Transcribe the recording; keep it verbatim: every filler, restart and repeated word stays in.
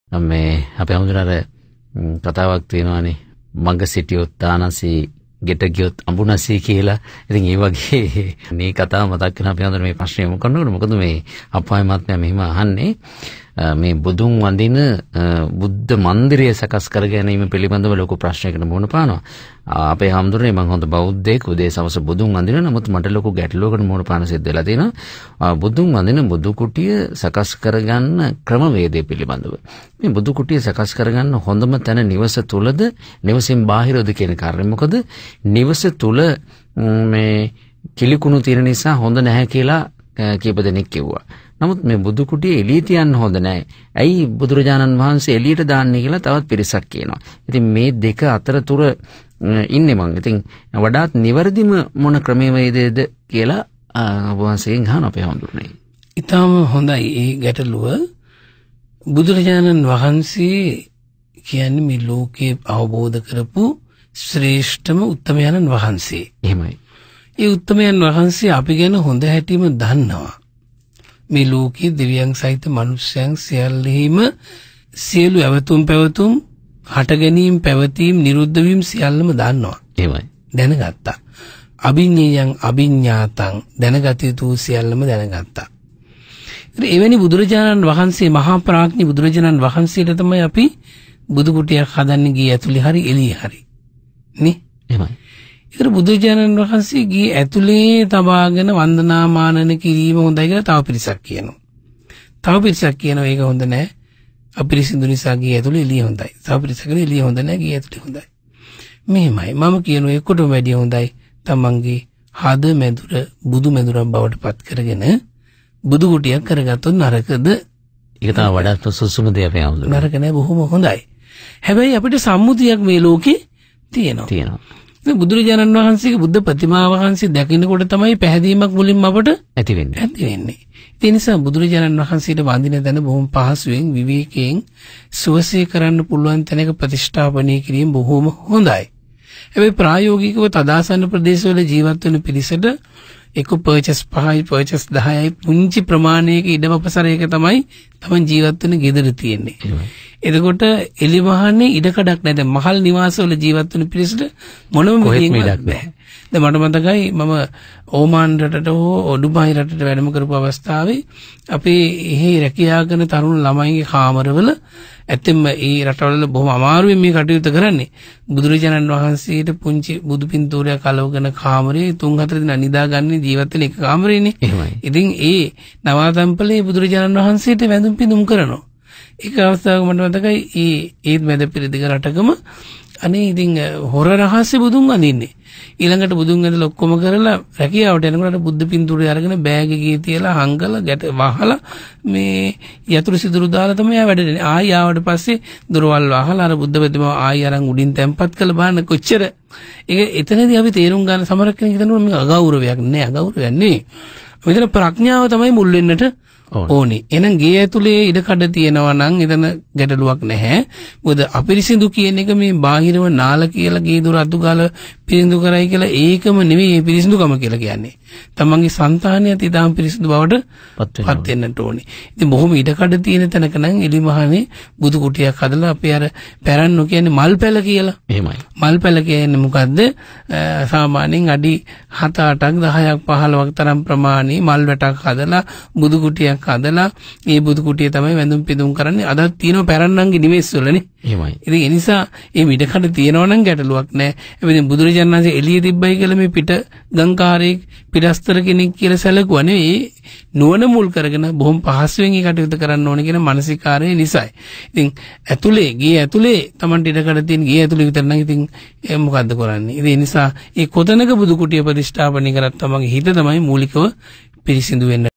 මේ අපේ හමුදුරේ කතාවක් තියෙනවානේ මග සිටියොත් තානසි ගෙට ගියොත් අඹුනසි කියලා. ඉතින් ඒ වගේ මේ කතාව මතක් වෙන අපේ හමුදුරේ මේ ප්‍රශ්නේ යොමු කරනකොට මොකද මේ අප්පායි මහත්මයා මෙහිම අහන්නේ මේ බුදුන් වඳින බුද්ධ මන්දිරය සකස් කර ගැනීම පිළිබඳව ලොකු ප්‍රශ්නයකට මුහුණ පානවා. අපේ හමුදුරේ මම හොඳ බෞද්ධයෙක් උදේ සවස බුදුන් වඳිනවා. නමුත් මට ලොකු ගැටලුවකට මුහුණ පාන සිද්ධ වෙලා තියෙනවා. බුදුන් වඳින බුදු කුටිය සකස් කරගන්න ක්‍රමවේදය පිළිබඳව. මේ බුදු කුටිය සකස් කරගන්න හොඳම තැන නිවස තුලද නිවසින් බාහිරද කියන කාරණේ. මොකද නිවස තුල මේ කිලිකුණු තියෙන නිසා හොඳ නැහැ කියලා කීප දෙනෙක් කිව්වා. නමුත් මේ බුදු කුටිය එළිය තියන්න හොඳ නැහැ. ඇයි බුදුරජාණන් වහන්සේ එළියට දාන්නේ කියලා තවත් පිරිසක් කියනවා. ඉතින් මේ දෙක අතරතුර ඉන්නේ මං. ඉතින් වඩාත් නිවැරදිම මොන ක්‍රමවේදයේද කියලා වහන්සේගෙන් අහන අපේ හඳුන්නේ. ඊටම හොඳයි ඒ ගැටලුව. බුදුරජාණන් වහන්සේ කියන්නේ මේ ලෝකේ අවබෝධ කරපු ශ්‍රේෂ්ඨම උත්තමයන්න් වහන්සේ. එහෙමයි. ඒ උත්තමයන් වහන්සේ අපි ගැන හොඳ හැටිම දන්නවා. මේ ලෝකයේ දෙවියන් සහිත මනුෂ්‍යයන් සියල්ලෙහිම සියලු ඇවතුම් පැවතුම් හට ගැනීම පැවතීම නිරුද්ධ වීම සියල්ලම දන්නවා. එහෙමයි. දැනගත්තා. අභිඤ්ඤයං අභිඤ්ඤාතං දැනගත යුතු සියල්ලම දැනගත්තා. ඉතින් එවැනි බුදුරජාණන් වහන්සේ මහා ප්‍රඥ බුදුරජාණන් වහන්සේට තමයි අපි බුදු කුටියක් හදන්නේ ගියේ ඇතුලේ හරි එළියේ හරි. නේ? එහෙමයි. ඒතර බුදුරජාණන් වහන්සේ ගියේ ඇතුලේ තබාගෙන වන්දනාමානන කිරීම හොඳයි කියලා තව පිරිසක් කියනවා. තව පිරිසක් කියනවා ඒක හොඳ නැහැ. අපිරිසිදු නිසා ගියේ ඇතුලේ එළිය හොඳයි. තව පිරිසක් කියනවා එළිය හොඳ නැහැ ගියේ ඇතුලේ හොඳයි. මෙහෙමයි. මම කියනවා ඒකටම වැඩිය හොඳයි තමන්ගේ හද මැදුර බුදු මැදුරක් බවට පත් කරගෙන බුදු කුටියක් කරගත්තොත් නරකද? ඒක තමයි වඩාත් සුසුම දේ අපේ ආමුදුර. නරක නෑ බොහොම හොඳයි. හැබැයි අපිට සම්මුතියක් මේ ලෝකේ තියෙනවා. තියෙනවා. බුදුරජාණන් වහන්සේගේ බුද්ධ ප්‍රතිමා වහන්සේ දකින්නකොට තමයි පැහැදීමක් මුලින්ම අපට ඇති වෙන්නේ. ඇති වෙන්නේ. ඒ නිසා බුදුරජාණන් වහන්සේට වඳින තැන බොහොම පහසුවෙන් විවේකයෙන් සුවසේ කරන්න පුළුවන් තැනක ප්‍රතිෂ්ඨාපනය කිරීම බොහොම හොඳයි. හැබැයි ප්‍රායෝගිකව තදාසන්න ප්‍රදේශවල ජීවත් වෙන පිරිසට එක පර්චස් පහයි පර්චස් දහයයි පුංචි ප්‍රමාණයක ඉඩවපසරයක තමයි තමන් ජීවත් වෙන ගෙදර තියෙන්නේ. එතකොට එලිමහන්නේ ඉඩකඩක් නැහැ. දැන් මහල් නිවාසවල ජීවත් වෙන පිරිසට මොනම ඉඩක් නැහැ. දැන් මට මතකයි මම ඕමාන් රටට හෝ ඩුබායි රටට වැඩම කරපු අවස්ථාවේ අපේ එහි රැකියා කරන තරුණ ළමයිගේ කාමරවල ඇත්තෙන්ම ඒ රටවල බොහොම අමාරුවෙන් මේ කටයුතු කරන්නේ. බුදුරජාණන් වහන්සේට පුංචි බුදු පින්තූරයක් අලවගෙන කාමරේ තුන් හතර දින නිදාගන්නේ ජීවත් වෙන එක කාමරේනේ. ඉතින් ඒ නවාතම්පලේ බුදුරජාණන් වහන්සේට වැඳුම් පිදුම් කරනවා. ඒක අවස්ථාවක මට මතකයි ඒ ඒත් මැද පෙරදිග රටකම අනේ ඉතින් හොර රහස්‍ය බුදුන් වඳින්නේ. ඊළඟට බුදුන් ඇඳලා ඔක්කොම කරලා රැකියාවට යනකොට බුද්ධ පින්තූරය අරගෙන බෑග් එකේ තියලා හංගලා ගැට වහලා මේ යතුරු සිදුරු දාලා තමයි වැඩ දෙන්නේ. ආයි ආවට පස්සේ දොරවල් වහලා අර බුද්ධ ප්‍රතිමාව ආයි අරන් උඩින් තැම්පත් කරලා බලන්න කොච්චර. ඒක එතනදී අපි තේරුම් ගන්න සමහර කෙනෙක් හිතනවා මේ අගෞරවයක් නෑ අගෞරවයක් නෙවෙයි. මෙතන ප්‍රඥාව තමයි මුල් වෙන්නට ඕනේ. එහෙනම් ගේ ඇතුලේ ඉඩකඩ තියෙනවා නම් එතන ගැටලුවක් නැහැ. මොකද අපිරිසිදු කියන එක මේ බාහිරව නාල කියලා ගේ දොර අතු ගාලා පිරිසිදු කරයි කියලා ඒකම නෙවෙයි මේ පිරිසිදුකම කියලා කියන්නේ. තමන්ගේ సంతානියත් ඊටාම් පිරිසිදු බවට පත් වෙන්නට ඕනේ. ඉතින් බොහොම ඉඩකඩ තියෙන තැනක නම් එලිමහනේ බුදු කුටියක් හදලා අපි අර පැරන්නෝ කියන්නේ මල් පැල කියලා. එහෙමයි. මල් පැල කියන්නේ මොකද්ද? සාමාන්‍යයෙන් අඩි හත අටක් දහයක් පහළොවක් තරම් ප්‍රමාණී මල් වැටක් හදලා බුදු කුටියක් හදලා ඒ බුදු කුටිය තමයි වැඳුම් පිදුම් කරන්නේ. අදත් තියෙනවා පැරන්නන්ගේ නිවෙස් වලනේ. එහෙමයි. ඉතින් ඒ නිසා මේ ඉඩකඩ තියෙනවා නම් ගැටලුවක් නැහැ. හැබැයි බුදුරජාණන් වහන්සේ එළිය තිබ්බයි කියලා මේ පිට ගංකාරයෙක් පිටස්තර කෙනෙක් කියලා සැලකුවා නෙවෙයි. නුවණ මුල් කරගෙන බොහොම පහසුවෙන් ඒ කටයුතු කරන්න ඕනේ කියන මානසිකාරය නිසායි. ඉතින් ඇතුලේ ගේ ඇතුලේ Tamanට ඉඩකඩ තියෙන ගේ ඇතුලේ විතර නම් ඉතින් මොකද්ද කරන්නේ? ඉතින් ඒ නිසා ඒ කොතනක බුදු කුටිය ප්‍රතිෂ්ඨාපනය කරත් තමන්ගේ හිත තමයි මූලිකව පිරිසිදු වෙන්න